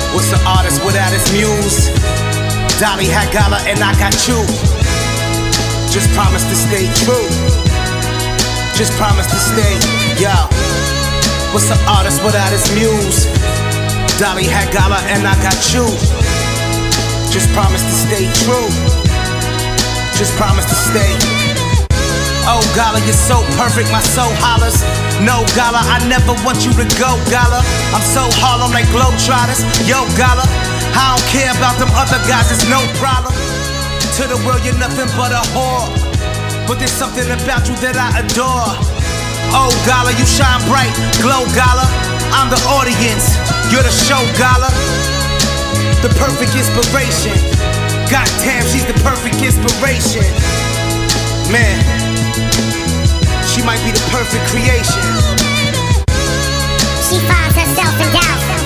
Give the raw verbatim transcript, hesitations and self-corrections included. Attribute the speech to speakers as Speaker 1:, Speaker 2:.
Speaker 1: What's an artist without his muse? Dali had Gala and I got you. Just promise to stay true. Just promise to stay, yo. What's an artist without his muse? Dali had Gala and I got you. Just promise to stay true. Just promise to stay. Oh Gala, you're so perfect, my soul hollers. No Gala, I never want you to go Gala. I'm so Harlem like Globetrotters. Yo Gala, I don't care about them other guys, it's no problem. To the world you're nothing but a whore, but there's something about you that I adore. Oh Gala, you shine bright, glow Gala. I'm the audience, you're the show Gala. The perfect inspiration. God damn, she's the perfect inspiration. Man, she might be the perfect creation.
Speaker 2: She finds herself in doubt.